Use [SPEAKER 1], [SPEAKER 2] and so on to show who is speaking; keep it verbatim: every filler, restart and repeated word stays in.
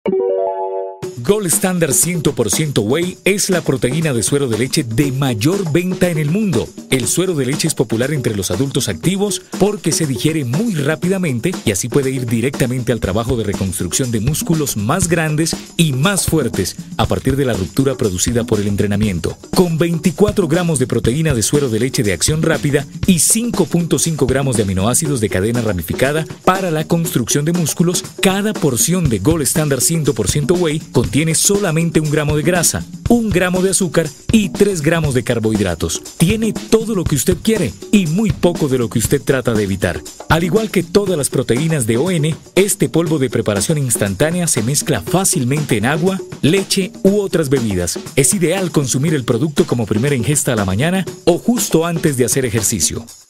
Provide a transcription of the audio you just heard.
[SPEAKER 1] Gold Standard cien por ciento Whey es la proteína de suero de leche de mayor venta en el mundo. El suero de leche es popular entre los adultos activos porque se digiere muy rápidamente y así puede ir directamente al trabajo de reconstrucción de músculos más grandes y más fuertes a partir de la ruptura producida por el entrenamiento. Con veinticuatro gramos de proteína de suero de leche de acción rápida y cinco punto cinco gramos de aminoácidos de cadena ramificada para la construcción de músculos, cada porción de Gold Standard cien por ciento Whey contiene Tiene solamente un gramo de grasa, un gramo de azúcar y tres gramos de carbohidratos. Tiene todo lo que usted quiere y muy poco de lo que usted trata de evitar. Al igual que todas las proteínas de O N, este polvo de preparación instantánea se mezcla fácilmente en agua, leche u otras bebidas. Es ideal consumir el producto como primera ingesta a la mañana o justo antes de hacer ejercicio.